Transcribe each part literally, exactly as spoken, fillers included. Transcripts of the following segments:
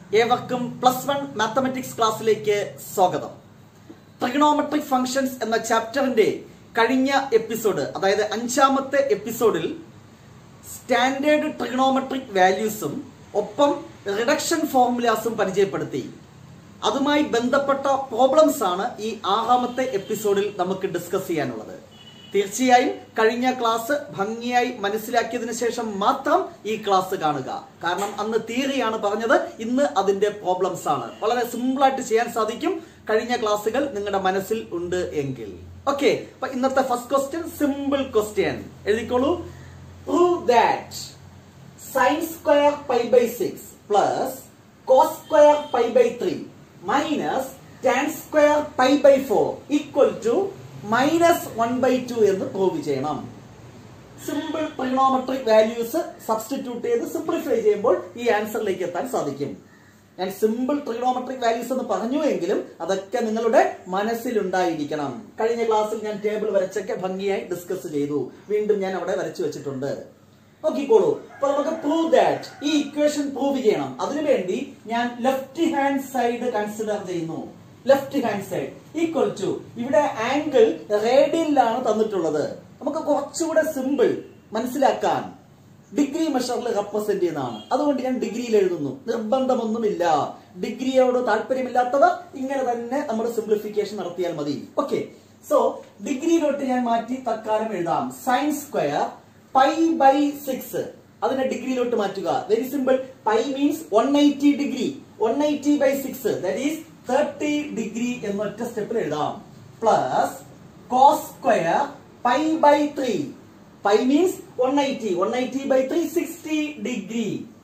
ഏവർക്കും plus one mathematics ക്ലാസ്സിലേക്ക് സ്വാഗതം. ട്രിഗണോമെട്രിക് ഫംഗ്ഷൻസ് എന്ന ചാപ്റ്ററിന്റെ കഴിഞ്ഞ എപ്പിസോഡ്, അതായത് അഞ്ചാമത്തെ എപ്പിസോഡിൽ സ്റ്റാൻഡേർഡ് ട്രിഗണോമെട്രിക് വാല്യൂസും ഒപ്പം റിഡക്ഷൻ ഫോർമുലാസും പരിചയപ്പെടുത്തി. അതുമായി ബന്ധപ്പെട്ട പ്രോബ്ലംസ് ആണ് ഈ ആറാമത്തെ എപ്പിസോഡിൽ നമുക്ക് ഡിസ്കസ് ചെയ്യാനുള്ളത്. തീർച്ചയായും കഴിഞ്ഞ ക്ലാസ് ഭംഗിയായി മനസ്സിലാക്കിയതിനു ശേഷം മാത്രം ഈ ക്ലാസ് കാണുക. കാരണം അന്ന് തിയറിയാണ് പറഞ്ഞത്, ഇന്ന് അതിന്റെ പ്രോബ്ലംസ് ആണ്. വളരെ സിമ്പിൾ ആയിട്ട് ചെയ്യാൻ സാധിക്കും കഴിഞ്ഞ ക്ലാസ്സുകൾ നിങ്ങളുടെ മനസ്സിൽ ഉണ്ട് എങ്കിൽ. ഓക്കെ, അപ്പൊ ഇന്നത്തെ ഫസ്റ്റ് ക്വസ്റ്റ്യൻ സിമ്പിൾ ക്വസ്റ്റ്യൻ എഴുതിക്കോളൂ. Prove that sine square pi by six plus cos square pi by three minus tan square pi by four equal to minus one by two എന്ന് പ്രൂവ് ചെയ്യണം. Simple trigonometric values substitute ചെയ്ത് simplify ചെയ്യുമ്പോൾ ഈ ആൻസറിലേക്ക് എത്താൻ സാധിക്കും. ഞാൻ simple trigonometric values എന്ന് പറഞ്ഞു എങ്കിലും അതൊക്കെ നിങ്ങളുടെ മനസ്സിലുണ്ടായിരിക്കണം. കഴിഞ്ഞ ക്ലാസ്സിൽ ഞാൻ ടേബിൾ വരച്ചൊക്കെ ഭംഗിയായി ഡിസ്കസ് ചെയ്തു. വീണ്ടും ഞാൻ അവിടെ വരച്ചു വെച്ചിട്ടുണ്ട്. നോക്കിക്കോളൂ. അപ്പൊ നമുക്ക് പ്രൂവ് ദാറ്റ്, ഈ ഇക്വേഷൻ പ്രൂവ് ചെയ്യണം. അതിനുവേണ്ടി ഞാൻ ലെഫ്റ്റ് ഹാൻഡ് സൈഡ് കൺസിഡർ ചെയ്യുന്നു. Left hand side equal to, ഇവിടെ ആംഗിൾ റേഡിയനിലാണ് തന്നിട്ടുള്ളത്. നമുക്ക് കുറച്ചുകൂടെ സിമ്പിൾ മനസ്സിലാക്കാൻ ഡിഗ്രി മെഷറിൽ റെപ്രസെന്റ് ചെയ്യുന്നതാണ്. അതുകൊണ്ട് ഞാൻ ഡിഗ്രിയിൽ എഴുതുന്നു. നിർബന്ധമൊന്നുമില്ല. ഡിഗ്രിയോട് താല്പര്യമില്ലാത്തവർ ഇങ്ങനെ തന്നെ നമ്മുടെ സിംപ്ലിഫിക്കേഷൻ നടത്തിയാൽ മതി. ഓക്കെ, സോ ഡിഗ്രിയിലോട്ട് ഞാൻ മാറ്റി തൽക്കാലം എഴുതാം. Sine square pi by six, അതിനെ ഡിഗ്രിയിലോട്ട് മാറ്റുക. Very simple. Pi means one eighty degree. One eighty by six that is thirty degree എന്നൊറ്റ സ്റ്റെപ്പിൽ എഴുതാം. Plus cos square pi by three, pi means one eighty, one eighty by three sixty degree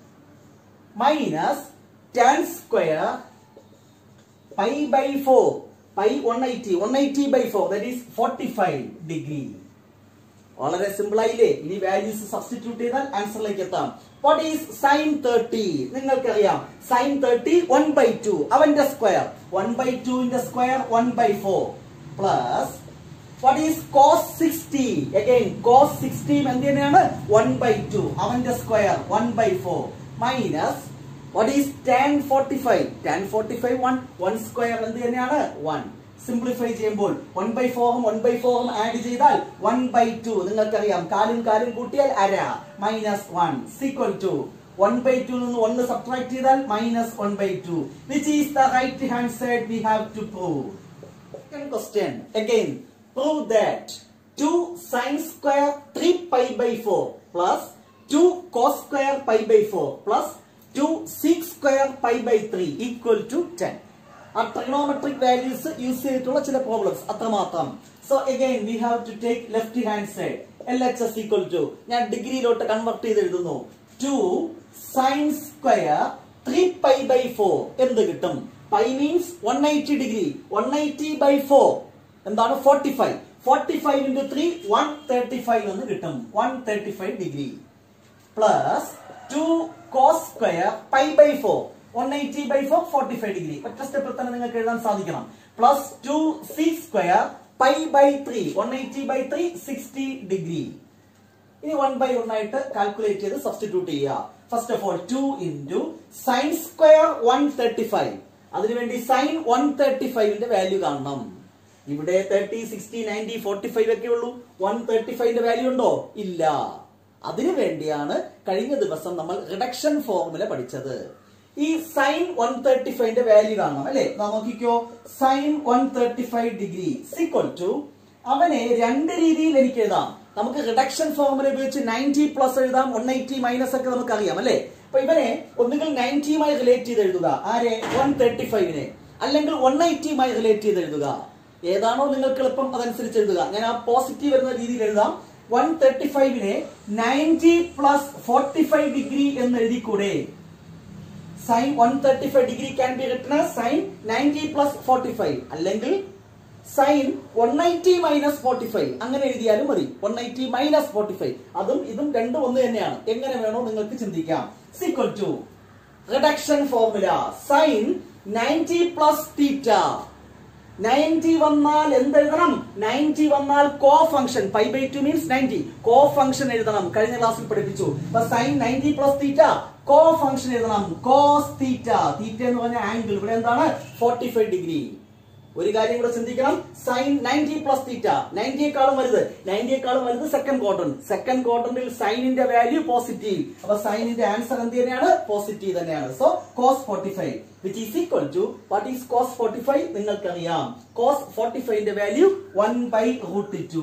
minus tan square pi by four, pi one eighty, one eighty by four that is forty five degree. വളരെ simple ആയില്ലേ? ഇനി values substitute ചെയ്താൽ ആൻസറിലേക്ക് എത്താം. What is sine thirty? നിങ്ങൾക്കറിയാം sine thirty one by two, അവന്റെ square one by ടുവിന്റെ square one by four plus what is cos sixty? Again cos sixty എന്ത് തന്നെയാണ്? വൺ ബൈ ടു, അവന്റെ square one by four minus what is tan forty five? Tan forty five one, one square എന്ത് തന്നെയാണ്? One. Simplify ചെയ്യുമ്പോൾ one by ഫോറും one by ഫോറും add ചെയ്താൽ one by two, നിങ്ങൾക്കറിയാം കാലും കാലും കൂട്ടിയാൽ അര, minus one equal to one by two നിന്ന് ഒന്ന് സബ്ട്രാക്ട് ചെയ്താൽ minus one by two, which is the right hand side we have to prove. Second question again. Prove that two sine square three pi by four plus two cos square pi by four plus two sec square pi by three equal to ten. ആ trigonometric values use ചെയ്തിട്ടുള്ള ചില problems അത്രമാത്രം. So again we have to take left hand side. L H S equal to, ഞാൻ ഡിഗ്രിയിലോട്ട് convert ചെയ്ത് എഴുതുന്നു. Two sine square three pi by four എന്ത് കിട്ടും? Pi means one eighty degree, one eighty by four എന്താണ്? Forty five. Forty five into three one thirty five എന്ന് കിട്ടും. One thirty five degree plus two cos square pi by four, one eighty by four forty five degree. ഒറ്റ സ്റ്റെപ്പിൽ തന്നെ നിങ്ങൾക്ക് എഴുതാൻ സാധിക്കണം. Plus two sec square pi by three, one eighty by three sixty degree. ഇനി one by one ആയിട്ട് calculate ചെയ്ത് substitute ചെയ്യുക. First of all two into sine square one thirty five. അതിനുവേണ്ടി സൈൻ വൺ തേർട്ടി ഫൈവിന്റെ value കാണണം. ഇവിടെ thirty, sixty, ninety, forty five ഒക്കെ ഉള്ളൂ. വൺ തേർട്ടി ഫൈവിന്റെ വാല്യൂ ഉണ്ടോ? ഇല്ല. അതിനു വേണ്ടിയാണ് കഴിഞ്ഞ ദിവസം നമ്മൾ റിഡക്ഷൻ ഫോർമുല പഠിച്ചത്. ഈ സൈൻ വൺ തേർട്ടി ഫൈവിന്റെ വാല്യൂ കാണണം അല്ലെ? നോക്കിക്കോ. Sine one thirty five degree equal to, അവനെ രണ്ട് രീതിയിൽ എനിക്ക് എഴുതാം. നമുക്ക് റിഡക്ഷൻ ഫോർമുല ഉപയോഗിച്ച് നയൻറ്റി പ്ലസ് എഴുതാം, വൺ എയ്റ്റി മൈനസ് ഒക്കെ നമുക്ക് അറിയാം അല്ലെ? അപ്പൊ ഇവനെ ഒന്നുകിൽ നയൻറ്റിയുമായി റിലേറ്റ് ചെയ്ത് എഴുതുക, ആരെ? വൺ തേർട്ടി ഫൈവിനെ, അല്ലെങ്കിൽ വൺ എയ്റ്റിയുമായി റിലേറ്റ് ചെയ്ത് എഴുതുക. ഏതാണോ നിങ്ങൾക്ക് എളുപ്പം അതനുസരിച്ച് എഴുതുക. ഞാൻ ആ പോസിറ്റീവ് വരുന്ന രീതിയിൽ എഴുതാം. വൺ തേർട്ടി ഫൈവിനെ ninety plus forty five degree എന്ന് എഴുതിക്കൂടെ? Sine one thirty five degree can be written as sine ninety plus forty five, അല്ലെങ്കിൽ sine one eighty minus forty five, അങ്ങനെ എഴുതിയാലും മതി. One eighty minus forty five, അതും ഇതും രണ്ടും ഒന്ന് തന്നെയാണ്. എങ്ങനെ വേണോ നിങ്ങൾക്ക് ചിന്തിക്കാം. Equal to reduction formula sine ninety plus theta ninety വന്നാൽ എന്തെഴുതണം? നയൻറ്റി വന്നാൽ co function pi by to means ninety co function എഴുതണം. കഴിഞ്ഞ ക്ലാസ്സിൽ പഠിപ്പിച്ചു. അപ്പൊ sine ninety plus theta co function എഴുതണം. കോസ് തീറ്റ, തീറ്റ എന്ന് പറഞ്ഞ ആംഗിൾ ഇവിടെ എന്താണ്? Forty five degree. ഒരു കാര്യം കൂടെ ചിന്തിക്കണം. സൈൻ നയൻറ്റി പ്ലസ് തീറ്റ നയൻറ്റിയെക്കാളും വലുത് നയൻറ്റിയെക്കാളും വലുത് സെക്കൻഡ് ക്വാഡ്രന്റ്. സെക്കൻഡ് ക്വാഡ്രന്റിൽ സൈനിന്റെ വാല്യൂ പോസിറ്റീവ്. അപ്പൊ സൈനിന്റെ ആൻസർ എന്ത് തന്നെയാണ്? പോസിറ്റീവ് തന്നെയാണ്. So cos forty five which is equal to what is cos forty five? നിങ്ങൾക്കറിയാം. Cos forty ഫൈവിന്റെ value one by root two.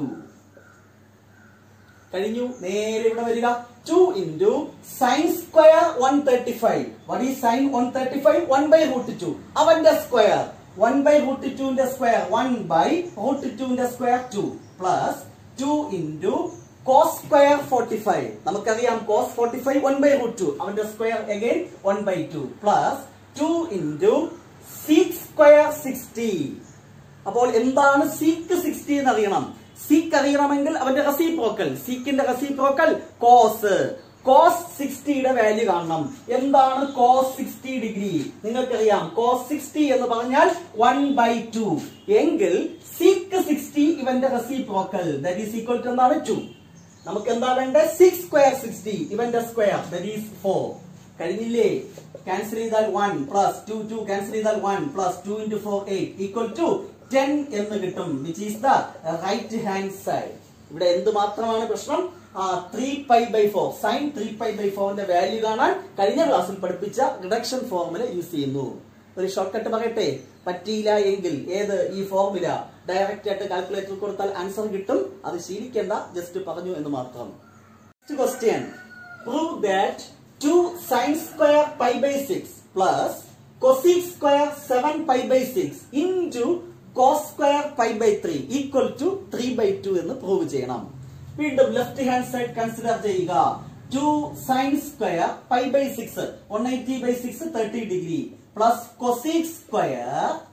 കഴിഞ്ഞു. നേരെ ഇവിടെ വരിക. Two into sine square one thirty five. What is sine one thirty five? One by root two. അവന്റെ square one by root two ന്റെ square one by root two ന്റെ square two plus two into cos square forty-five. നമുക്കറിയാം cos forty-five one by root two. അവന്റെ square again one by two plus two into sec square sixty. അപ്പോൾ എന്താണ് sec sixty എന്ന് അറിയണം. sec അറിയണമെങ്കിൽ അവന്റെ reciprocal, secന്റെ റെസിപ്രോക്കൽ cos. cos sixty യുടെ വാല്യൂ കാണണം. എന്താണ് cos sixty ഡിഗ്രി? നിങ്ങൾക്കറിയാം cos sixty എന്ന് പറഞ്ഞാൽ one by two. എങ്കിൽ sec sixty ഇവന്റെ reciprocal that is equal to എന്താണ്? two. നമുക്ക് എന്താ വേണ്ടത്? six square sixty ഇവന്റെ സ്ക്വയർ that is four. കഴിഞ്ഞില്ലേ? ക്യാൻസൽ ചെയ്താൽ one plus two two cancel ചെയ്താൽ one plus two into four eight equal to ten എന്ന് കിട്ടും. which is the right hand side. ഇവിടെ എന്ത് മാത്രമാണ് പ്രശ്നം? Three pi by four sine three pi by ഫോറിന്റെ വാല്യൂ കാണാൻ കഴിഞ്ഞ ക്ലാസ്സിൽ പഠിപ്പിച്ച റിഡക്ഷൻ ഫോർമുല യൂസ് ചെയ്യുന്നു. ഒരു ഷോർട്ട് കട്ട് പറയട്ടെ. പറ്റിയില്ല എങ്കിൽ ഏത് ഈ ഫോർമുല ഡയറക്റ്റ് ആയിട്ട് കാൽക്കുലേറ്റർ കൊടുത്താൽ ആൻസർ കിട്ടും. അത് ശീലിക്കേണ്ട, ജസ്റ്റ് പറഞ്ഞു എന്ന് മാത്രം. Next question. Prove that two sine square pi by six plus cosec square seven pi by six into cos square pi by three equal to three by two എന്ന് prove ചെയ്യണം. വീണ്ടും left hand side consider ചെയ്യുക. Two sine square pi by six one eighty by six thirty degree plus cosec square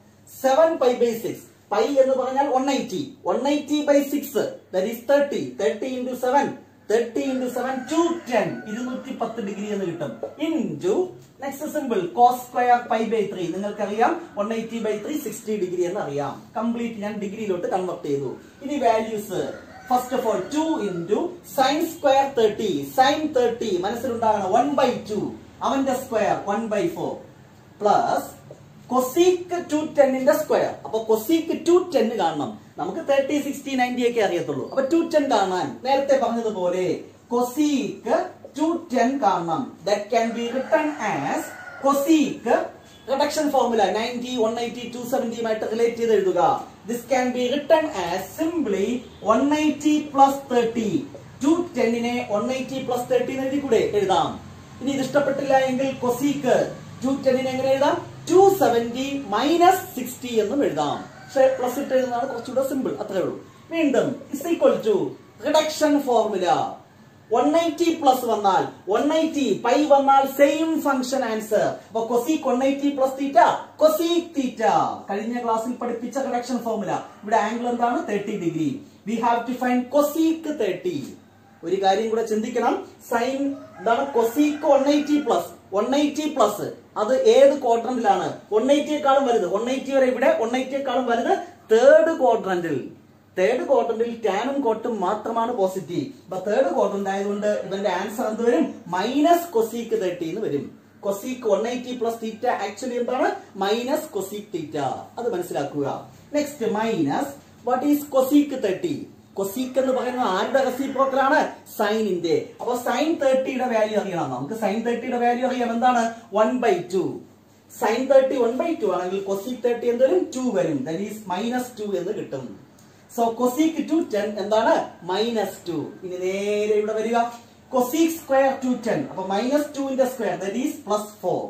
seven pi by six. Pi എന്ന് പറഞ്ഞാൽ one eighty one eighty by six that is thirty. Thirty into seven thirty into seven two ten ഇരുന്നൂറ്റി പത്ത് degree എന്ന് കിട്ടും. Into next simple cos square pi by three. നിങ്ങൾക്കറിയാം one eighty by three sixty degree എന്ന് അറിയാം. Complete ഞാൻ ഡിഗ്രിയിലോട്ട് convert ചെയ്തു. ഇനി values first of all two into sin square thirty. sin thirty മനസ്സിലുണ്ടാകണം one by two. അവന്റെ square one by four plus cosec two ten ന്റെ സ്ക്വയർ. അപ്പൊ cosec two ten കാണണം. നമുക്ക് thirty sixty ninety ഒക്കെ അറിയത്തുള്ളൂ. അപ്പൊ two ten കാണാൻ നേരത്തെ പറഞ്ഞതുപോലെ cosec two ten കാണണം. that can be written as cosec reduction formula ninety one eighty two seventy ആയിട്ട് റിലേറ്റ് ചെയ്ത് എഴുതുക. This can be written as simply one eighty plus thirty. two ten നെ one eighty plus thirty എന്ന് എഴുതി കൂടെ എഴുതാം. ഇനി ഇത് ഇഷ്ടപ്പെട്ടില്ല എങ്കിൽ cosec two ten നെ എങ്ങനെ എഴുതാം? two seventy minus sixty എന്നും എഴുതാം. പക്ഷേ പ്ലസ് ഇട്ട് എഴുതുന്നതാണ് കുറച്ചുകൂടെ സിമ്പിൾ. അത്രേ ഉള്ളൂ. വീണ്ടും is equal to reduction formula. one eighty plus വന്നാൽ one eighty പൈ വന്നാൽ സെയിം ഫംഗ്ഷൻ ആൻസർ. അപ്പൊ cosec one eighty plus theta cosec theta. കഴിഞ്ഞ ക്ലാസ്സിൽ പഠിപ്പിച്ച റിഡക്ഷൻ ഫോർമുല. ഇവിടെ ആംഗിൾ എന്താണ്? thirty degree. We have to find cosec thirty. ഒരു കാര്യം കൂടെ ചിന്തിക്കണം. സൈൻ എന്താണ്? Cosec one eighty plus one eighty plus അത് ഏത് ക്വാഡ്രന്റിലാണ്? one eighty യെക്കാളും വലുത് one eighty വരെ ഇവിടെ one eighty യെക്കാളും വലുത് തേർഡ് ക്വാഡ്രന്റിൽ. തേർഡ് ക്വാഡ്രന്റിൽ ടാനും കോട്ടും മാത്രമാണ് പോസിറ്റീവ്. അപ്പൊ തേർഡ് ക്വാഡ്രന്റ് ആയതുകൊണ്ട് ഇവന്റെ ആൻസർ എന്ത് വരും? മൈനസ് കൊസീക് തേർട്ടി എന്ന് വരും. Cosec one eighty plus theta actually എന്താണ്? Minus cosec theta. അത് മനസ്സിലാക്കുക. Next minus what is cosec thirty? Cosec എന്ന് പറയുന്നത് ആരുടെ റെസിപ്രോക്കൽ ആണ്? സൈനിന്റെ. അപ്പൊ സൈൻ തേർട്ടിയുടെ വാല്യൂ അറിയണം. നമുക്ക് സൈൻ തേർട്ടിയുടെ വാല്യൂ അറിയാം. എന്താണ്? one by two. Sine thirty one by two ആണെങ്കിൽ കൊസീക് തേർട്ടി എന്ത് വരും? two വരും. ദാറ്റ് ഈസ് മൈനസ് two എന്ന് കിട്ടും. സോ കൊസീക് two ten എന്താണ്? Minus two. ഇനി നേരെ ഇവിടെ വരിക. Cosec square two ten. അപ്പൊ മൈനസ് ടുവിന്റെ square that is plus four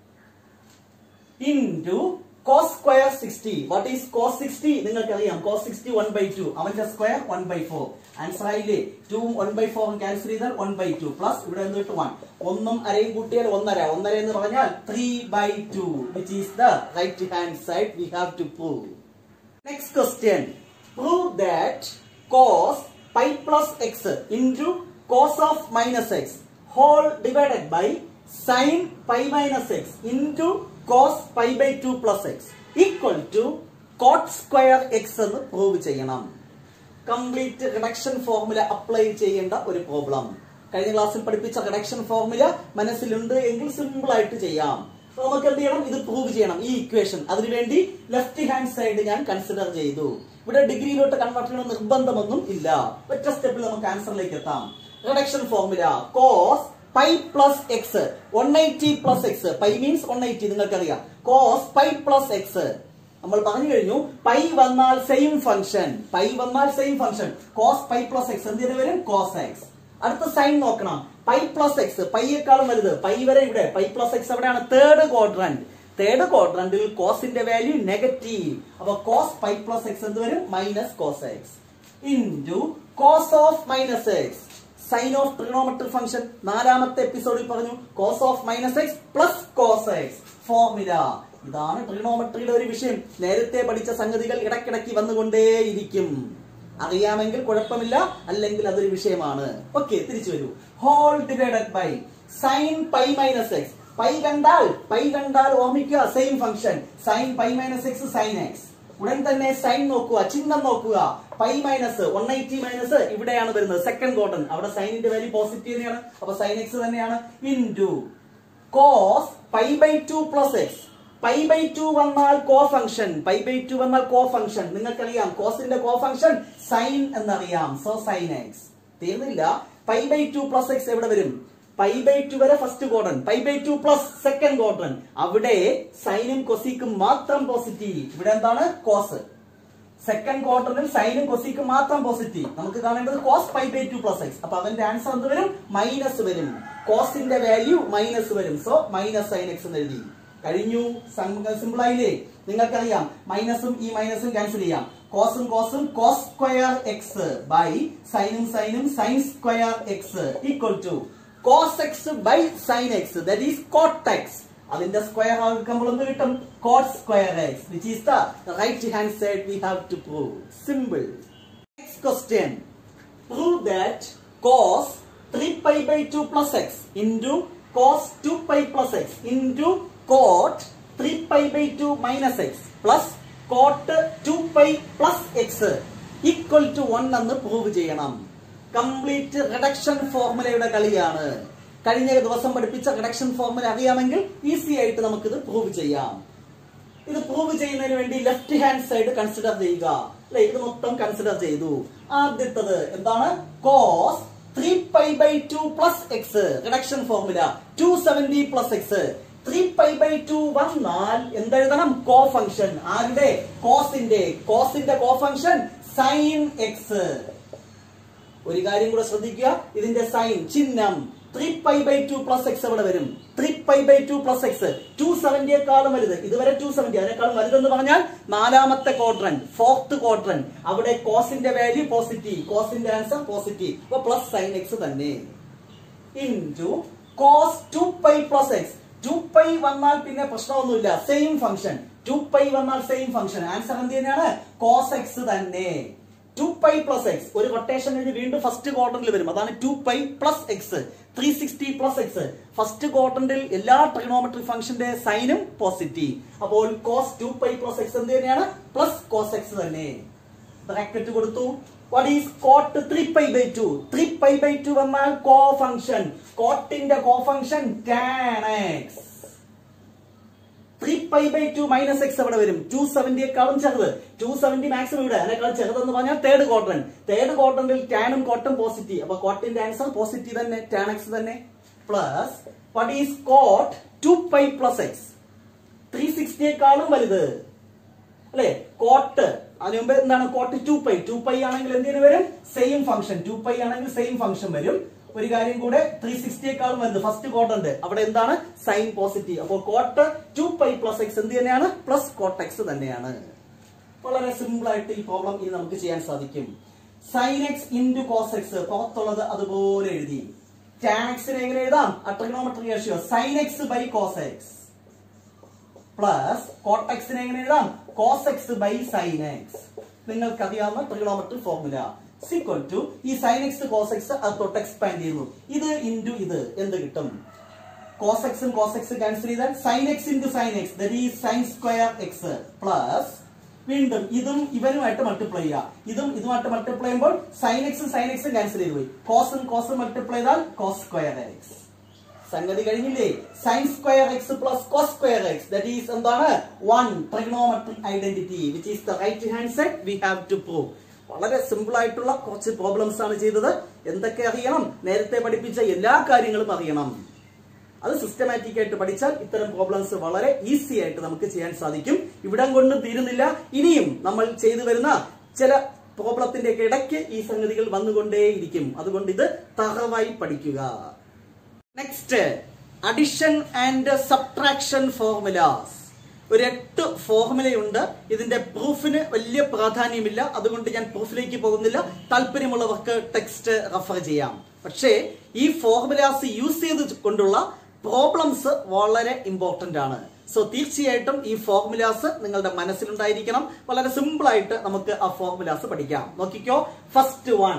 into cos square sixty. What is cos sixty? നിങ്ങൾക്കറിയാം. Cos sixty one by two. അവന്റെ square one by four. Answer ആയില്ലേ? two one by four cancel ചെയ്താൽ one by two plus ഇവിടെ എന്ത് കിട്ടും? one. ഒന്നും അരയും കൂട്ടിയാൽ ഒന്നര. ഒന്നര എന്ന് പറഞ്ഞാൽ three by two which is the right hand side we have to prove. Next question. Prove that cos pi plus x into cos of minus x whole divided by sin pi minus x into cos pi by two plus x equal to cot square x എന്ന് prove ചെയ്യണം. Complete reduction formula apply ചെയ്യേണ്ട ഒരു problem. കഴിഞ്ഞ ക്ലാസ്സിൽ പഠിപ്പിച്ച reduction formula മനസ്സിലുണ്ട് എങ്കിൽ simple ആയിട്ട് ചെയ്യാം. നമുക്ക് എന്ത് ചെയ്യണം? ഇത് പ്രൂവ് ചെയ്യണം, ഈ ഇക്വേഷൻ. അതിനുവേണ്ടി ലെഫ്റ്റ് ഹാൻഡ് സൈഡ് ഞാൻ കൺസിഡർ ചെയ്തു. ഇവിടെ ഡിഗ്രിയിലോട്ട് കൺവേർട്ട് ചെയ്യണം നിർബന്ധമൊന്നും ഇല്ല. ഒറ്റ സ്റ്റെപ്പിൽ നമുക്ക് ആൻസറിലേക്ക് എത്താം. Reduction formula cos pi plus x one eighty plus x. Pi means one eighty, നിങ്ങൾക്കറിയാം. കോസ് പൈ പ്ലസ് എക്സ് നമ്മൾ പറഞ്ഞു കഴിഞ്ഞു. പൈ വന്നാൽ സെയിം ഫംഗ്ഷൻ, പൈ വന്നാൽ same function. Cos pi plus x എന്തിനു വരും? Cos x. അടുത്ത സൈൻ നോക്കണം. പൈ പ്ലസ് എക്സ്, പൈയേക്കാളും വലുത്. പൈ വരെ ഇവിടെ, പൈ പ്ലസ് എക്സ് എവിടെയാണ്? Third quadrant. തേർഡ് ക്വാഡ്രന്റിൽ കോസിന്റെ വാല്യൂ നെഗറ്റീവ്. അപ്പൊ കോസ് പൈ പ്ലസ് എക്സ് എന്ത് വരും? Minus cos x into cos of minus x. Sine of trigonometric function നാലാമത്തെ എപ്പിസോഡിൽ പറഞ്ഞു. Cos of minus x plus cos x formula. ഇതാണ് ട്രിഗണോമെട്രിയുടെ ഒരു വിഷയം. നേരത്തെ പഠിച്ച സംഗതികൾ ഇടയ്ക്കിടയ്ക്ക് വന്നുകൊണ്ടേയിരിക്കും. അറിയാമെങ്കിൽ കുഴപ്പമില്ല, അല്ലെങ്കിൽ അതൊരു വിഷയമാണ്. ഓക്കെ, തിരിച്ചു വരൂ. Whole divided by sine pi minus x. Pi കണ്ടാൽ പൈ കണ്ടാൽ ഓർമ്മിക്കുക same function. Sine pi minus x sine x. ഉടൻ തന്നെ സൈൻ നോക്കുക, ചിഹ്നം നോക്കുക. Pi minus one eighty minus ഇവിടെയാണ് വരുന്നത്, സെക്കൻഡ് ക്വാഡ്രന്റ്. അവിടെ സൈനിന്റെ വാല്യൂ പോസിറ്റീവ് തന്നെയാണ്, അപ്പൊ സൈൻ എക്സ് തന്നെയാണ്. Into cos pi by two plus x. Pi by two വന്നാൽ co function, pi by two വന്നാൽ കോ ഫംഗ്ഷൻ. നിങ്ങൾക്കറിയാം കോസിന്റെ കോ ഫംഗ്ഷൻ സൈൻ എന്നറിയാം. So sine x. തീർന്നില്ല. Pi by two plus x എവിടെ വരും? പൈ ബൈ ടു വരെ first quadrant, pi by two plus second quadrant. അവിടെ സൈനും കൊസീക്കും മാത്രം പോസിറ്റീവ്. ഇവിടെ എന്താണ്? കോസ്. സെക്കൻഡ് ക്വാഡ്രന്റിൽ സൈനും കൊസീക്കും മാത്രം പോസിറ്റീവ്. നമുക്ക് കാണേണ്ടത് cos pi by two plus x. അപ്പൊ അതിന്റെ ആൻസർ എന്ത് വരും? മൈനസ് വരും. കോസിന്റെ വാല്യൂ മൈനസ് വരും. സോ മൈനസ് സൈൻ എക്സ് എന്ന് എഴുതി. കഴിഞ്ഞു. സിമ്പിൾ ആയില്ലേ? നിങ്ങൾക്കറിയാം മൈനസും ഈ മൈനസും ക്യാൻസൽ ചെയ്യാം. കോസും കോസും കോസ് സ്ക്വയർ എക്സ് ബൈ സൈനും സൈനും sine square x equal to cos x by sine x, that is cot x. അതിന്റെ സ്ക്വയർ ആകുമ്പോൾ എന്ത് കിട്ടും? Cot square x, which is the right hand side we have to prove. Simple. Next question. Prove that cos three pi by two plus x into cos two pi plus x into cot three pi by two minus x plus cot two pi plus x equal to one എന്ന് prove ചെയ്യണം. Complete reduction ഫോർമുലയുടെ കളിയാണ്. കഴിഞ്ഞ ദിവസം പഠിപ്പിച്ച reduction formula അറിയാമെങ്കിൽ easy ആയിട്ട് നമുക്കിത് പ്രൂവ് ചെയ്യാം. ഇത് പ്രൂവ് ചെയ്യുന്നതിന് വേണ്ടി ലെഫ്റ്റ് ഹാൻഡ് സൈഡ് കൺസിഡർ ചെയ്യുക. അല്ലെ, ഇത് മൊത്തം കൺസിഡർ ചെയ്തു. ആദ്യത്തത് എന്താണ്? Cos three pi by two plus x. Reduction formula two seventy plus x. Three pi by two വന്നാൽ എന്തെഴുതണം? Co function. ആരുടെ? കോസിന്റെ. കോസിന്റെ കോ ഫംഗ്ഷൻ സൈൻ എക്സ്. ഒരു കാര്യം കൂടെ ശ്രദ്ധിക്കുക, ഇതിന്റെ സൈൻ ചിഹ്നം three pi by two plus x എവിടെ വരും? Three pi by two plus x two സെവന്റിയെക്കാളും വലുത്. ഇതുവരെ ടു സെവന്റി, അതിനേക്കാളും വലുതെന്ന് പറഞ്ഞാൽ നാലാമത്തെ ക്വാഡ്രന്റ്, ഫോർത്ത് ക്വാഡ്രന്റ്. അവിടെ കോസിന്റെ വാല്യൂ പോസിറ്റീവ്, കോസിന്റെ ആൻസർ പോസിറ്റീവ്. അപ്പൊ പ്ലസ് സൈൻ എക്സ് തന്നെ. Into cos two pi plus x. Two pi വന്നാൽ പിന്നെ പ്രശ്നമൊന്നുമില്ല, സെയിം ഫംഗ്ഷൻ. ടു പൈ വന്നാൽ സെയിം ഫംഗ്ഷൻ. ആൻസർ എന്ത് തന്നെയാണ്? കോസ് എക്സ് തന്നെ. ടു പൈ പ്ലസ് എക്സ് ഒരു റൊട്ടേഷൻ കഴിഞ്ഞ് വീണ്ടും ഫസ്റ്റ് ക്വാഡ്രന്റിൽ വരും. അതാണ് two pi plus x. Three sixty plus x. First ക്വാഡ്രന്റിൽ എല്ലാ ട്രിഗണോമെട്രിക് ഫംഗ്ഷന്റെ സൈനും പോസിറ്റീവ്. അപ്പോൾ cos two pi plus x എന്ത് തന്നെയാണ്? പ്ലസ് കോസ് എക്സ് തന്നെ. ബ്രാക്കറ്റ് കൊടുത്തു. What is cot three pi by two? Three pi by two വന്നാൽ കോ ഫംഗ്ഷൻ. കോട്ടിന്റെ co function tan x. Three pi by two minus x എവിടെ വരും? To സെവന്റിയെക്കാളും ചെറുത്. To seventy maximum ഇവിടെ, അതിനേക്കാൾ ചെറുതെന്ന് പറഞ്ഞാൽ തേർഡ് ക്വാഡ്രന്റ്. തേർഡ് ക്വാഡ്രന്റിൽ ടാനും കോട്ടും പോസിറ്റീവ്. അപ്പൊ കോട്ടിന്റെ ആൻസർ പോസിറ്റീവ് തന്നെ, ടാൻ എക്സ് തന്നെ. Plus what is cot two pi plus x? Three സിക്സ്റ്റിയെക്കാളും വലുത് അല്ലെ കോട്ട്. അതിന് മുമ്പ് എന്താണ്? Cot two pi. Two pi ആണെങ്കിൽ എന്തിനു വരും? Same function. ടു പൈ ആണെങ്കിൽ സെയിം ഫംഗ്ഷൻ വരും. ഒരു കാര്യം കൂടെ, ത്രീ സിക്സ്റ്റിയെക്കാളും വരുന്നത് ഫസ്റ്റ് ക്വാഡ്രന്റ്. അവിടെ എന്താണ്? Sine positive. അപ്പോൾ cot two pi plus x എന്ത് തന്നെയാണ്? പ്ലസ് കോട്ട് എക്സ് തന്നെയാണ്. വളരെ സിമ്പിൾ ആയിട്ട് ഈ പ്രോബ്ലം ഇനി നമുക്ക് ചെയ്യാൻ സാധിക്കും. Sine x into cos x പുറത്തുള്ളത് അതുപോലെ എഴുതി. ടാൻ എക്സിനെ എങ്ങനെ എഴുതാം? Trigonometric ratio sine x by cos x plus cot എക്സിനെ എങ്ങനെ എഴുതാം? Cos x by sine x. നിങ്ങൾക്ക് അറിയാവുന്ന ട്രിഗണോമെട്രിക് ഫോർമുല. ഈക്വൽ ടു ഈ സൈൻ എക്സ് കോസ് എക്സ് അത് തൊട്ട് എക്സ്പാൻഡ് ചെയ്യുന്നു. ഇത് ഇൻറ്റു ഇത് എന്ത് കിട്ടും? കോസ് എക്സും കോസ് എക്സ് ക്യാൻസൽ ചെയ്താൽ sine x into sine x, that is sine square x plus വീണ്ടും ഇതും ഇവനുമായിട്ട് മൾട്ടിപ്ലൈ ചെയ്യുക. ഇതും ഇതുമായിട്ട് മൾട്ടിപ്ലൈ ചെയ്യുമ്പോൾ സൈൻ എക്സും സൈൻ എക്സും ക്യാൻസൽ ചെയ്ത് പോയി. കോസും കോസും മൾട്ടിപ്ലൈ ചെയ്താൽ കോസ് സ്ക്വയർ എക്സ്. സംഗതി കഴിഞ്ഞില്ലേ? Sine square x plus cos square x, that is എന്താണ്? One trigonometric identity which is the right hand side we have to prove. വളരെ സിമ്പിൾ ആയിട്ടുള്ള കുറച്ച് പ്രോബ്ലംസ് ആണ് ചെയ്തത്. എന്തൊക്കെ അറിയണം? നേരത്തെ പഠിപ്പിച്ച എല്ലാ കാര്യങ്ങളും അറിയണം. അത് സിസ്റ്റമാറ്റിക് ആയിട്ട് പഠിച്ചാൽ ഇത്തരം പ്രോബ്ലംസ് വളരെ ഈസി ആയിട്ട് നമുക്ക് ചെയ്യാൻ സാധിക്കും. ഇവിടം കൊണ്ട് തീരുന്നില്ല, ഇനിയും നമ്മൾ ചെയ്തു വരുന്ന ചില പ്രോബ്ലത്തിന്റെ ഒക്കെ ഇടയ്ക്ക് ഈ സംഗതികൾ വന്നുകൊണ്ടേയിരിക്കും. അതുകൊണ്ട് ഇത് തറവായി പഠിക്കുക. Next, addition and subtraction formulas. ഒരു എട്ട് ഫോർമുലയുണ്ട്. ഇതിന്റെ പ്രൂഫിന് വലിയ പ്രാധാന്യമില്ല, അതുകൊണ്ട് ഞാൻ പ്രൂഫിലേക്ക് പോകുന്നില്ല. താല്പര്യമുള്ളവർക്ക് ടെക്സ്റ്റ് റെഫർ ചെയ്യാം. പക്ഷേ ഈ ഫോർമുലാസ് യൂസ് ചെയ്ത് കൊണ്ടുള്ള പ്രോബ്ലംസ് വളരെ ഇമ്പോർട്ടന്റ് ആണ്. സോ തീർച്ചയായിട്ടും ഈ ഫോർമുലാസ് നിങ്ങളുടെ മനസ്സിലുണ്ടായിരിക്കണം. വളരെ സിമ്പിൾ ആയിട്ട് നമുക്ക് ആ ഫോർമുലാസ് പഠിക്കാം. നോക്കിക്കോ. First one,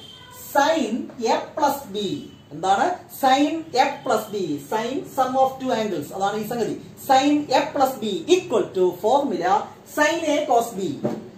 sine A plus B. എന്താണ്? Sine A plus B, sine sum of two angles. അതാണ് ഈ സംഗതി. Sine A plus B equal to formula sine A cos B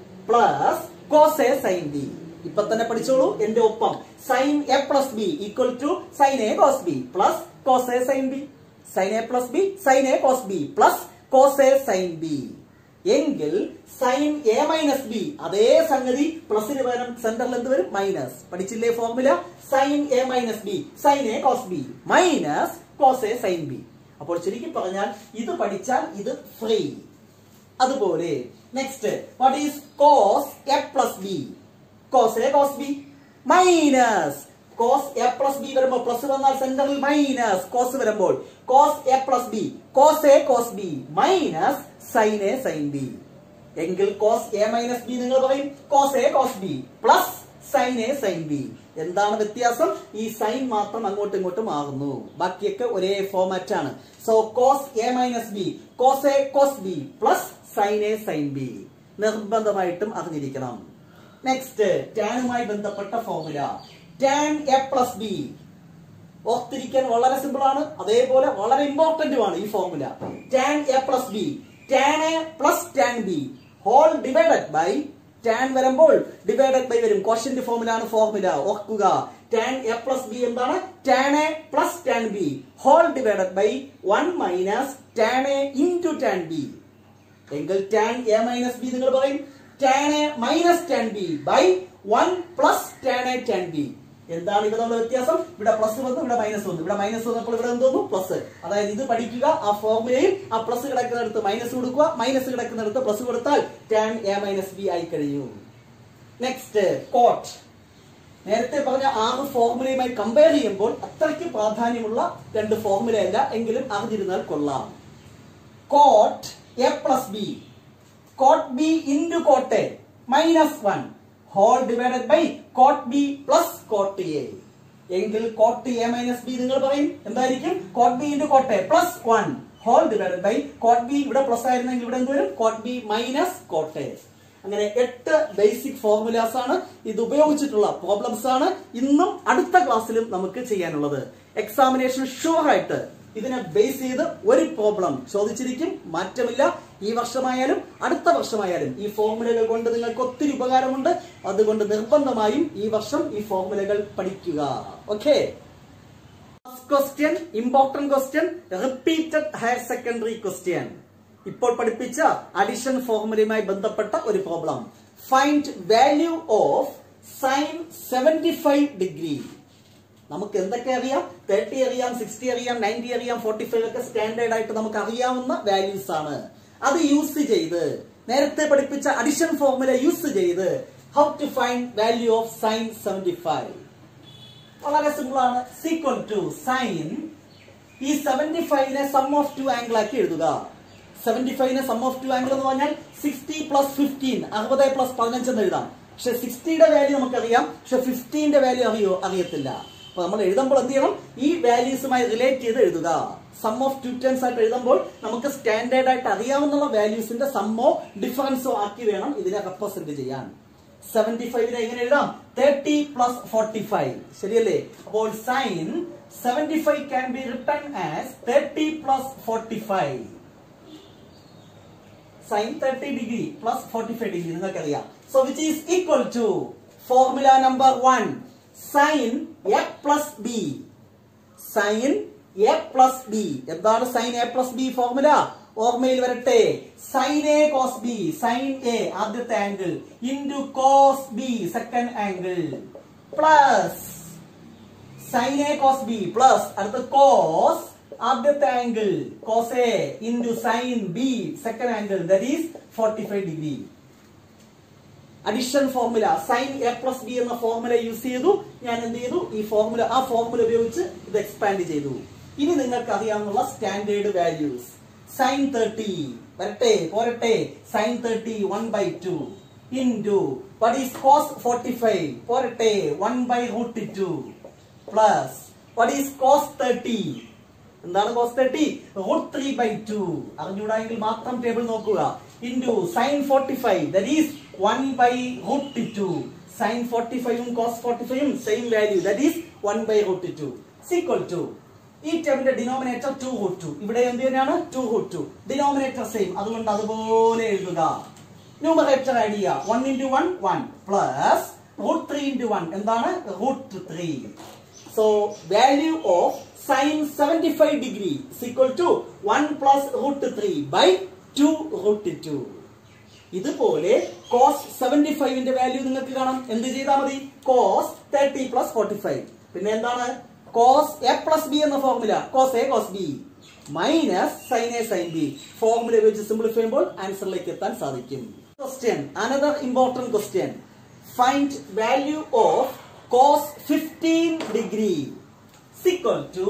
plus cos A sine B. ഇപ്പൊ തന്നെ പഠിച്ചോളൂ എന്റെ ഒപ്പം. Sine A plus B equal to sine A cos B plus cos A sine B. Sine A plus B sine A cos B plus cos A sine B. എങ്കിൽ sine A minus B, അതേ സംഗതി പ്ലസിന് പകരം സെന്ററിൽ എന്ത് വരും? Minus. പഠിച്ചില്ലേ formula? Sine A minus B sine A cos B minus cos A sine B. അപ്പോൾ ചുരുക്കി പറഞ്ഞാൽ ഇത് പഠിച്ചാൽ ഇത് ഫ്രീ. അതുപോലെ next, what is cos A plus B? Cos A cos B minus cos A plus B വരുമ്പോൾ plus വന്നാൽ സെന്ററിൽ മൈനസ്, കോസ് വരുമ്പോൾ cos A plus B cos A cos B minus sign A sine B. എങ്കിൽ cos A minus B നിങ്ങൾ പറയും cos A cos B plus sine A sine B. എന്താണ് വ്യത്യാസം? ഈ സൈൻ മാത്രം അങ്ങോട്ടും ഇങ്ങോട്ടും മാറുന്നു, ബാക്കിയൊക്കെ ഒരേ ഫോമാറ്റ് ആണ്. So cos A minus B cos A cos B plus sine A sine B നിർബന്ധമായിട്ടും അറിഞ്ഞിരിക്കണം. നെക്സ്റ്റ്, ടാനുമായി ബന്ധപ്പെട്ട formula tan A plus B. ഓർത്തിരിക്കാൻ വളരെ സിമ്പിൾ ആണ്, അതേപോലെ വളരെ ഇമ്പോർട്ടന്റുമാണ് ഈ formula. Tan A plus B tan A plus tan B whole divided by, tan വരുമ്പോൾ ഡിവൈഡഡ് ബൈ വരും. ക്വോഷ്യന്റ് ഫോർമുല ആണ് ഫോർമുല, ഓർക്കുക. ടാൻ എ പ്ലസ് ബി എന്താണ്? Tan A plus tan B whole divided by one minus tan A into tan B. എങ്കിൽ tan A minus B നിങ്ങൾ പറയും tan A minus tan B by one plus tan A tan B. എന്താണ് ഇവ തമ്മിലുള്ള വ്യത്യാസം? ഇവിടെ plus വന്നു, ഇവിടെ മൈനസ് വന്നു. ഇവിടെ മൈനസ് വന്നപ്പോൾ ഇവിടെ എന്തോന്നു? പ്ലസ്. അതായത് ഇത് പഠിക്കുക, ആ ഫോർമുലയിൽ ആ പ്ലസ് കിടക്കുന്നിടത്ത് മൈനസ് കൊടുക്കുക, മൈനസ് കിടക്കുന്നിടത്ത് പ്ലസ് കൊടുത്താൽ ടാൻ എ മൈനസ് ബി ആയി കഴിയും. Next, cot. നേരത്തെ പറഞ്ഞ ആറ് ഫോർമുലയുമായി കമ്പയർ ചെയ്യുമ്പോൾ അത്രയ്ക്ക് പ്രാധാന്യമുള്ള രണ്ട് ഫോർമുലയല്ല, എങ്കിലും അറിഞ്ഞിരുന്നാൽ കൊള്ളാം. Cot A plus B cot B into cot A minus one whole divided by cot B plus cot A. എങ്കിൽ കോട്ട് എ മൈനസ് ബി നിങ്ങൾ പറയും എന്തായിരിക്കും? Cot B into cot A plus one whole divided by cot B, ഇവിടെ plus ആയിരുന്നെങ്കിൽ ഇവിടെ എന്ത് വരും? Cot B minus cot A. അങ്ങനെ എട്ട് ബേസിക് ഫോർമുലാസ് ആണ്, ഇത് ഉപയോഗിച്ചിട്ടുള്ള പ്രോബ്ലംസ് ആണ് ഇന്നും അടുത്ത ക്ലാസ്സിലും നമുക്ക് ചെയ്യാനുള്ളത്. എക്സാമിനേഷൻ ഷുവർ ആയിട്ട് ഇതിനെ ബേസ് ചെയ്ത് ഒരു പ്രോബ്ലം ചോദിച്ചിരിക്കും, മാറ്റമില്ല. ഈ വർഷമായാലും അടുത്ത വർഷമായാലും ഈ ഫോർമുലകൾ കൊണ്ട് നിങ്ങൾക്ക് ഒത്തിരി ഉപകാരമുണ്ട്. അതുകൊണ്ട് നിർബന്ധമായും ഈ വർഷം ഈ ഫോർമുലകൾ പഠിക്കുക. Okay. First question, important question, repeated higher secondary question. ഇപ്പോൾ പഠിപ്പിച്ച അഡിഷൻ ഫോർമുലയുമായി ബന്ധപ്പെട്ട ഒരു problem. Find value of sine seventy five degree. നമുക്ക് എന്തൊക്കെ അറിയാം? തേർട്ടി അറിയാം, സിക്സ്റ്റി അറിയാം, നയൻറ്റി അറിയാം, ഫോർട്ടി ഫൈവ് ഒക്കെ സ്റ്റാൻഡേർഡ് ആയിട്ട് നമുക്ക് അറിയാവുന്ന വാല്യൂസ് ആണ്. അത് യൂസ് ചെയ്ത് നേരത്തെ പഠിപ്പിച്ച അഡിഷൻ ഫോർമുല യൂസ് ചെയ്ത് how to find value of sine seventy five. വളരെ സിമ്പിൾ ആണ്. സീക്വൽ ടു സൈൻ ഈ സെവന്റി ഫൈവിനെ സം ഓഫ് ടു ആംഗിൾ ആക്കി എഴുതുക. സെവന്റി ഫൈവിനെ സം ഓഫ് ടു ആംഗിൾ എന്ന് പറഞ്ഞാൽ സിക്സ്റ്റി പ്ലസ് ഫിഫ്റ്റീൻ, അറുപത് പ്ലസ് പതിനഞ്ച് എന്ന് എഴുതാം. പക്ഷെ സിക്സ്റ്റിയുടെ വാല്യൂ നമുക്കറിയാം, പക്ഷെ ഫിഫ്റ്റീന്റെ വാല്യൂ അറിയോ? അറിയത്തില്ല. അപ്പൊ നമ്മൾ എഴുതുമ്പോൾ എന്ത് ചെയ്യണം? ഈ വാല്യൂസുമായി റിലേറ്റ് ചെയ്ത് എഴുതുക. സം ഓഫ് ടു ടേംസ് ആയിട്ട് എഴുതുമ്പോൾ നമുക്ക് സ്റ്റാൻഡേർഡ് ആയിട്ട് അറിയാവുന്ന വാല്യൂസിന്റെ സമ്മോ ഡിഫറൻസോ ആക്കി വേണം ഇതിനെ റെപ്രസെന്റ് ചെയ്യാൻ. സെവന്റി ഫൈവിനെ എങ്ങനെ എഴുതാം? തേർട്ടി പ്ലസ് ഫോർട്ടി ഫൈവ്, ശരിയല്ലേ? അപ്പോൾ sine seventy five can be written as thirty plus forty five. Sine thirty degree plus forty five degree നിങ്ങൾക്കറിയാം. So which is equal to formula number one sine A plus B. Sine A plus B എന്താണ് sine A plus B formula? ഓർമ്മയിൽ വരട്ടെ. Sine A cos B, sine A ആദ്യത്തെ angle into cos B second angle plus sine A cos B plus അടുത്ത cos ആദ്യത്തെ angle cos A into sine B second angle that is forty five degree. Addition formula sine A plus B എന്ന formula use ചെയ്തു. ഞാൻ എന്ത് ചെയ്തു? ഈ formula ആ formula ഉപയോഗിച്ച് ഇത് എക്സ്പാൻഡ് ചെയ്തു. ഇനി നിങ്ങൾക്ക് അറിയാവുന്ന സ്റ്റാൻഡേർഡ് വാല്യൂസ് സൈൻ തേർട്ടി വരട്ടെ പോരട്ടെ. Sine thirty one by two into what is cos forty five പോരട്ടെ one by root two plus what is cos thirty എന്താണ് cos thirty? Root three by two അറിഞ്ഞൂടായെങ്കിൽ മാത്രം ടേബിൾ നോക്കുക into sine forty five that is one by root two. Sine forty ഫൈവും cos forty ഫൈവും same value that is one by root two equal to ഈ ടേബിളിന്റെ denominator two root two. ഇവിടെ എന്ത് തന്നെയാണ്? Two root two. Denominator same, അതുകൊണ്ട് അതുപോലെ എഴുതുക. ന്യൂമറേറ്റർ ആഡ് ചെയ്യുക. One into one one plus root three into one എന്താണ്? Root three. So value of sine seventy five degree equal to one plus root three by two root two. ഇതുപോലെ cos seventy ഫൈവിന്റെ value നിങ്ങൾക്ക് കാണാം. എന്ത് ചെയ്താൽ മതി? Cos thirty plus forty five പിന്നെ എന്താണ്? കോസ് എ പ്ലസ് ബി എന്ന formula cos A cos B minus sign A sine B formula വെച്ച് സിംപ്ലിഫൈ ചെയ്യുമ്പോൾ ആൻസറിലേക്ക് എത്താൻ സാധിക്കും. Question another important question find value of cos fifteen degree equal to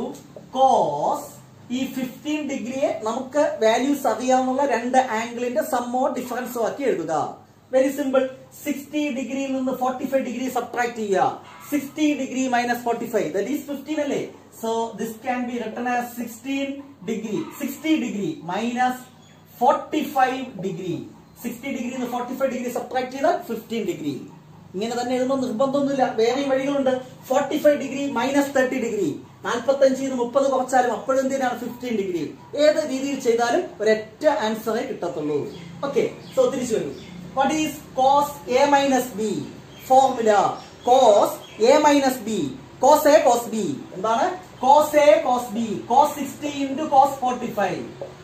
cos ഈ fifteen ഡിഗ്രിയെ നമുക്ക് വാല്യൂസ് അറിയാവുന്ന രണ്ട് ആംഗിളിന്റെ സമ്മോ ഡിഫറൻസോ ആക്കി എഴുതുക. Very simple. സിക്സ്റ്റി ഡിഗ്രിയിൽ നിന്ന് ഫോർട്ടി ഫൈവ് ഡിഗ്രി സബ്ട്രാക്ട് ചെയ്യുക. Sixty degree minus forty five that is fifteen അല്ലേ? So this can be written as sixteen degree sixty degree minus forty five degree. Sixty degree നിന്ന് forty five degree subtract ചെയ്താൽ fifteen degree. ഇങ്ങനെ തന്നെ എഴുതുന്ന നിർബന്ധമൊന്നുമില്ല, വേറെയും വഴികളുണ്ട്. Forty five degree minus thirty degree നാൽപ്പത്തി അഞ്ചിൽ നിന്ന് മുപ്പത് കുറച്ചാലും അപ്പോഴും എന്തിനാണ് ഫിഫ്റ്റീൻ ഡിഗ്രി. ഏത് രീതിയിൽ ചെയ്താലും ഒരൊറ്റ ആൻസറേ കിട്ടത്തുള്ളൂ. ഓക്കെ, സോ തിരിച്ചു വരൂ. What is cos A minus B formula? Cos A minus B cos A cos B എന്താണ്? Cos A cos B cos sixty into cos forty five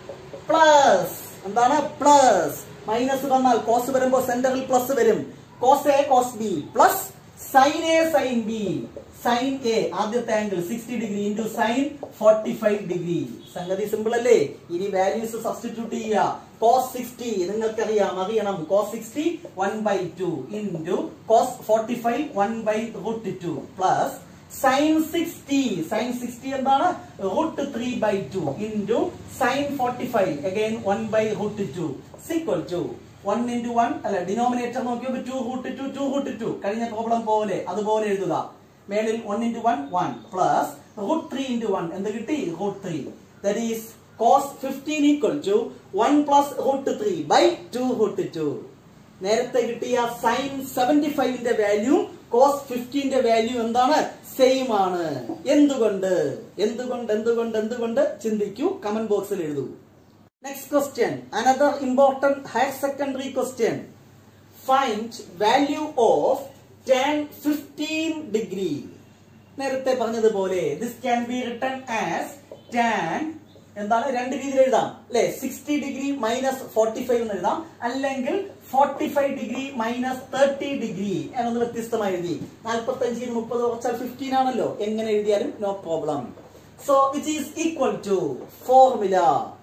plus എന്താണ്? പ്ലസ് മൈനസ് വന്നാൽ കോസ് വരുമ്പോ സെന്ററിൽ plus വരും. Cos A cos B plus sine A sine B sine A ആദ്യത്തെ angle sixty degree into sine forty five degree. സംഗതി simple അല്ലേ? ഇനി values substitute ചെയ്യുക. കോസ് സിക്സ്റ്റി നിങ്ങൾക്കറിയാം അറിയണം. Cos sixty one by two into cos forty five one by root two plus sine sixty sine sixty എന്താണ്? Root three by two into sine forty five again one by root two equal to one into one അല്ല denominator നോക്കിയപ്പോൾ two root two two root two കഴിഞ്ഞ problem പോലെ അതുപോലെ എഴുതുക. മേളിൽ one into one one plus root three into one എന്ത് കിട്ടി? Root three that is cos fifteen equal to one plus root three by two root two. നേരത്തെ കിട്ടിയ sine seventy ഫൈവിന്റെ വാല്യൂ കോസ് ഫിഫ്റ്റീന്റെ വാല്യൂ എന്താണ്? സെയിം ആണ്. എന്തുകൊണ്ട് എന്തുകൊണ്ട് എന്തുകൊണ്ട് എന്തുകൊണ്ട് ചിന്തിക്കൂ, കമന്റ് ബോക്സിൽ എഴുതൂ. Next question, another important higher secondary question. Find value of tan fifteen degree. നേരത്തെ പറഞ്ഞതുപോലെ this can be written as tan എന്താണ്? രണ്ട് രീതിയിൽ എഴുതാം അല്ലെ? Sixty degree minus forty five എന്ന് എഴുതാം, അല്ലെങ്കിൽ forty five degree minus thirty degree എന്നൊന്ന് വ്യത്യസ്തമായി എഴുതി. നാൽപ്പത്തി അഞ്ചിൽ മുപ്പത് കുറച്ചാൽ ഫിഫ്റ്റീൻ ആണല്ലോ. എങ്ങനെ എഴുതിയാലും no problem. So which is equal to formula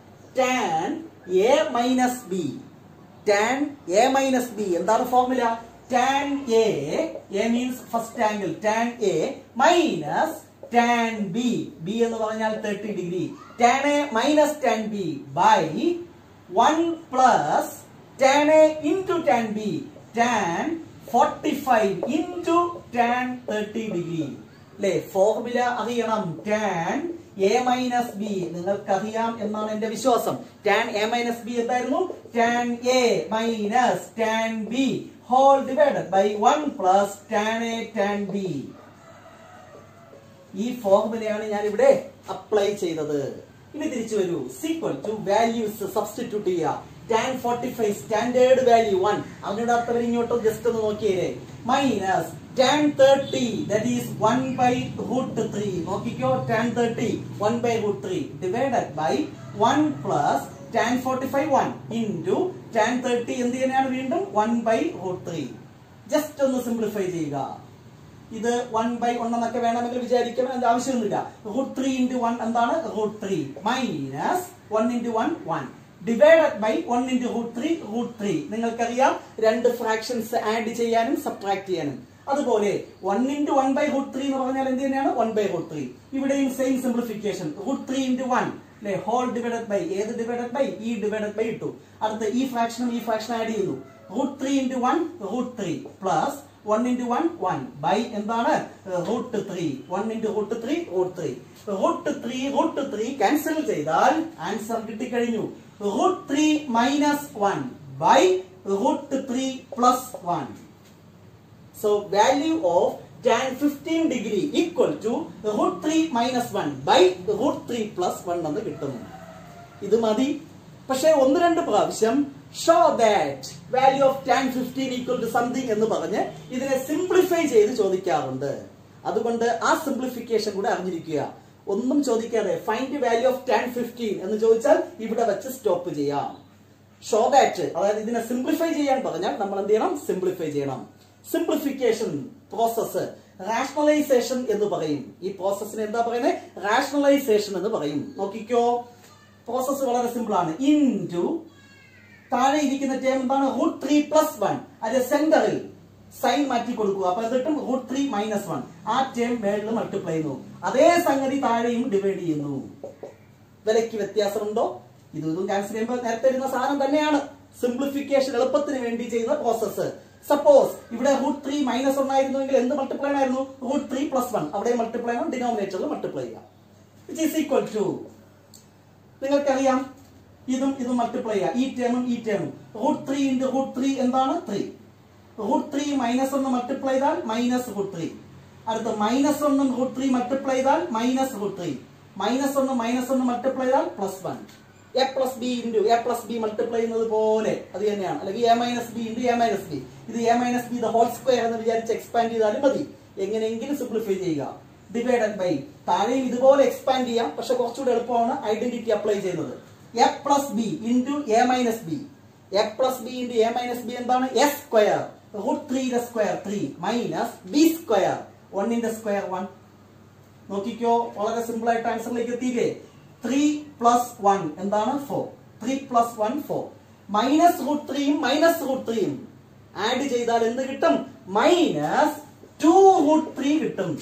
tan a minus b. tan a minus b എന്താണ് formula? tan a a means first angle tan a minus tan b b എന്ന് പറഞ്ഞാൽ thirty degree. tan a minus tan b by one plus tan a into tan b tan forty five into tan thirty degree. അല്ലേ? Formula അറിയണം. tan a minus B നിങ്ങൾക്കറിയാം എന്നാണ് എന്റെ വിശ്വാസം. tan a minus B എന്തായിരുന്നു? tan a minus tan b whole divided by one plus tan a tan b. ഈ ഫോർമുലയാണ് ഞാൻ ഇവിടെ അപ്ലൈ ചെയ്തത്. ഇനി തിരിച്ചു വരൂ. ഈക്വൽ ടു വാല്യൂസ് സബ്സ്റ്റിറ്റ്യൂട്ട് ചെയ്യുക. tan forty-five standard value one, അതിനോട് അർത്ഥം ഇങ്ങോട്ട് ജസ്റ്റ് ഒന്ന് നോക്കിയേ, minus tan thirty that is one by root three, നോക്കിക്കോ tan thirty one by root three divided by one plus tan forty-five one into tan thirty എന്ത് ചെയ്യാനാണ് വീണ്ടും one by root three. Just ഒന്ന് simplify ചെയ്യുക. ഇത് one by one എന്നൊക്കെ വേണമെങ്കിൽ വിചാരിക്കാൻ അതിന്റെ ആവശ്യമൊന്നുമില്ല. root three into one എന്താണ് root three minus one into one one divided by one into root three root three. നിങ്ങൾക്കറിയാം രണ്ട് ഫ്രാക്ഷൻസ് ആഡ് ചെയ്യാനും സബ്ട്രാക്ട് ചെയ്യാനും. അതുപോലെ one into one by root three എന്ന് പറഞ്ഞാൽ എന്ത് തന്നെയാണ് one by root three. ഇവിടെയും same simplification root three into one അല്ലെ ഹോൾ ഡിവൈഡഡ് ബൈ ഏത് ഡിവൈഡഡ് ബൈ ഈ ഡിവൈഡഡ് ബൈ ഇട്ടു. അടുത്ത ഈ ഫ്രാക്ഷനും ഈ ഫ്രാക്ഷൻ ആഡ് ചെയ്യുന്നു. root three into one root three plus one into one one by എന്താണ് root three one into root three root three root three root three cancel ചെയ്താൽ answer കിട്ടിക്കഴിഞ്ഞു. root three minus one by root three plus one. So value of tan fifteen degree equal to root three minus one by root three plus one എന്ന് കിട്ടുന്നു. ഇത് മതി. പക്ഷേ ഒന്ന് രണ്ട് പ്രാവശ്യം show that value of tan fifteen equal to something എന്ന് പറഞ്ഞ് ഇതിനെ സിംപ്ലിഫൈ ചെയ്ത് ചോദിക്കാറുണ്ട്. അതുകൊണ്ട് ആ സിംപ്ലിഫിക്കേഷൻ കൂടെ അറിഞ്ഞിരിക്കുക. ഒന്നും ചോദിക്കാതെ find value of tan fifteen എന്ന് ചോദിച്ചാൽ ഇവിടെ വെച്ച് സ്റ്റോപ്പ് ചെയ്യാം. ഷോ ദാറ്റ് അതായത് ഇതിനെ സിംപ്ലിഫൈ ചെയ്യാൻ പറഞ്ഞാൽ നമ്മൾ എന്ത് ചെയ്യണം, സിംപ്ലിഫൈ ചെയ്യണം. സിംപ്ലിഫിക്കേഷൻ പ്രോസസ് റാഷണലൈസേഷൻ എന്ന് പറയും. ഈ പ്രോസസ്സിന് എന്താ പറയുന്നത്, റാഷണലൈസേഷൻ എന്ന് പറയും. നോക്കിക്കോ, പ്രോസസ് വളരെ സിമ്പിൾ ആണ്. ഇൻറ്റു താഴെ ഇരിക്കുന്ന ടേം എന്താണ് റൂട്ട് ത്രീ പ്ലസ് വൺ, അതിന്റെ സെന്ററിൽ സൈൻ മാറ്റി കൊടുക്കുക. അപ്പൊ എന്നിട്ടും റൂട്ട് ത്രീ മൈനസ് വൺ ആ ടേം മേളിൽ മൾട്ടിപ്ലൈ ചെയ്യുന്നു. അതേ സംഗതി താഴെയും ഡിവൈഡ് ചെയ്യുന്നു. വിലയ്ക്ക് വ്യത്യാസമുണ്ടോ? ഇത് ഇതും ക്യാൻസൽ ചെയ്യുമ്പോൾ നേരത്തെ ഇരുന്ന സാധനം തന്നെയാണ്. സിംപ്ലിഫിക്കേഷൻ എളുപ്പത്തിന് വേണ്ടി ചെയ്യുന്ന പ്രോസസ്. സപ്പോസ് ഇവിടെ റൂട്ട് ത്രീ മൈനസ് വൺ ആയിരുന്നുവെങ്കിൽ എന്ത് മൾട്ടിപ്ലൈ ആയിരുന്നു, റൂട്ട് ത്രീ പ്ലസ് വൺ. അവിടെ മൾട്ടിപ്ലൈ ആണ്, ഡിനോമിനേറ്ററിൽ മൾട്ടിപ്ലൈ ചെയ്യാം. വിച്ച് ഈസ് ഈക്വൽ ടു നിങ്ങൾക്കറിയാം ഇതും ഇതും മൾട്ടിപ്ലൈ ചെയ്യാം. ഈ ടേമും ഈ ടേമും root three into root three എന്താണ് ത്രീ. റൂട്ട് ത്രീ മൈനസ് ഒന്ന് മൾട്ടിപ്ലൈ ചെയ്താൽ മൈനസ് റൂട്ട് ത്രീ. അടുത്ത മൈനസ് ഒന്നും റൂട്ട് ത്രീ മൾട്ടിപ്ലൈ ചെയ്താൽ മൈനസ് റൂട്ട് ത്രീ. മൈനസ് ഒന്ന് മൈനസ് ഒന്ന് മൾട്ടിപ്ലൈ ചെയ്താൽ plus one. A plus B into A plus B multiply ചെയ്യുന്നത് പോലെ അത് തന്നെയാണ്. അല്ലെങ്കിൽ A minus B into A minus B. ഇത് A minus B the whole square എന്ന് വിചാരിച്ച് എക്സ്പാൻഡ് ചെയ്താലും മതി. എങ്ങനെയെങ്കിലും സിംപ്ലിഫൈ ചെയ്യുക. ഡിവൈഡഡ് ബൈ താഴെയും ഇതുപോലെ എക്സ്പാൻഡ് ചെയ്യാം, പക്ഷെ കുറച്ചുകൂടെ എളുപ്പമാണ് ഐഡന്റിറ്റി അപ്ലൈ ചെയ്യുന്നത്. A plus B into A minus B. A plus B into A minus B എന്താണ് എ സ്ക്വയർ. റൂട്ട് ത്രീയുടെ square three minus B square ഒന്നിന്റെ സ്ക്വയർ വൺ. നോക്കിക്കോ, വളരെ സിമ്പിൾ ആയിട്ട് ആൻസറിലേക്ക് എത്തിയില്ലേ. ത്രീ പ്ലസ് വൺ എന്താണ് four. Three plus one four. Minus root ത്രീയും മൈനസ് റൂട്ട് ത്രീയും ആഡ് ചെയ്താൽ എന്ത് കിട്ടും, മൈനസ് ടു റൂട്ട് ത്രീ കിട്ടും.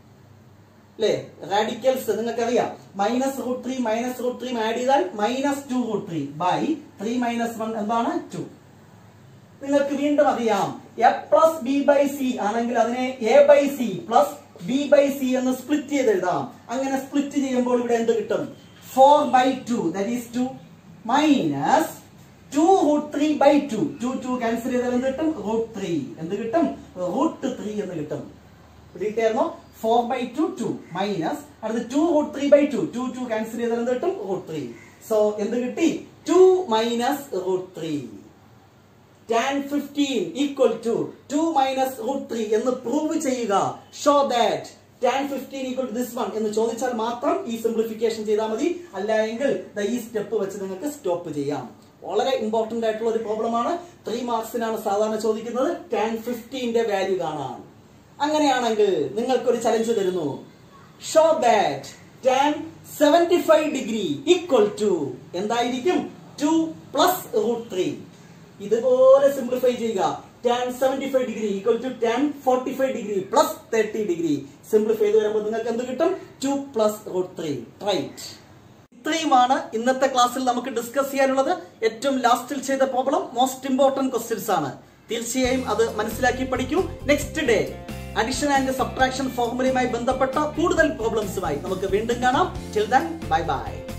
അല്ലേ, റാഡിക്കൽസ് നിങ്ങൾക്കറിയാം. Minus root three minus root three add ചെയ്താൽ minus two root three by three minus one എന്താണ് ടു. നിങ്ങൾക്ക് വീണ്ടും അറിയാം A plus B by C ആണെങ്കിൽ അതിനെ A by C plus B by C എന്ന് സ്പ്ലിറ്റ് ചെയ്ത് എഴുതാം. അങ്ങനെ സ്പ്ലിറ്റ് ചെയ്യുമ്പോൾ ഇവിടെ എന്ത് കിട്ടും, four by two that is two minus two root three by two. Two two cancel ചെയ്താൽ എന്ത് കിട്ടും, റൂട്ട് ത്രീ. എന്ത് കിട്ടും, റൂട്ട് ത്രീ എന്ന് കിട്ടും. കിട്ടിയായിരുന്നോ, four by two two minus അടുത്ത് two root three by two. Two two cancel ചെയ്താൽ എന്ത് കിട്ടും, റൂട്ട് ത്രീ. സോ എന്ത് കിട്ടി, two minus root three. tan fifteen equal to two minus root three എന്ന് പ്രൂവ് ചെയ്യുക. Show that tan fifteen equal to this one എന്ന് ചോദിച്ചാൽ മാത്രം ഈ സിംപ്ലിഫിക്കേഷൻ ചെയ്താൽ മതി. അല്ല എങ്കിൽ ഈ സ്റ്റെപ്പ് വെച്ച് നിങ്ങൾക്ക് സ്റ്റോപ്പ് ചെയ്യാം. വളരെ ഇമ്പോർട്ടന്റ് ആയിട്ടുള്ള ഒരു പ്രോബ്ലം ആണ്. ത്രീ മാർക്സിനാണ് സാധാരണ ചോദിക്കുന്നത്. tan ഫിഫ്റ്റീന്റെ വാല്യൂ കാണാൻ. അങ്ങനെയാണെങ്കിൽ നിങ്ങൾക്കൊരു ചലഞ്ച് തരുന്നു. Show that tan seventy-five degree equal to എന്തായിരിക്കും, ടു പ്ലസ് റൂട്ട് ത്രീ. ഇതുപോലെ സിംപ്ലിഫൈ ചെയ്യുക. tan seventy-five degree equal to tan forty-five degree plus thirty degree. Simplify ചെയ്ത് വരുമ്പോൾ നിങ്ങൾക്ക് എന്ത് കിട്ടും, two plus root three. Right. ഇത്രയുമാണ് ഇന്നത്തെ ക്ലാസ്സിൽ നമുക്ക് ഡിസ്കസ് ചെയ്യാനുള്ളത്. ഏറ്റവും ലാസ്റ്റിൽ ചെയ്ത പ്രോബ്ലം മോസ്റ്റ് ഇമ്പോർട്ടന്റ് ക്വസ്റ്റ്യൻസ് ആണ്. തീർച്ചയായും അത് മനസ്സിലാക്കി പഠിക്കൂ. Next day addition and subtraction ഫോർമുലയുമായി ബന്ധപ്പെട്ട കൂടുതൽ പ്രോബ്ലംസുമായി നമുക്ക് വീണ്ടും കാണാം. Till then bye by.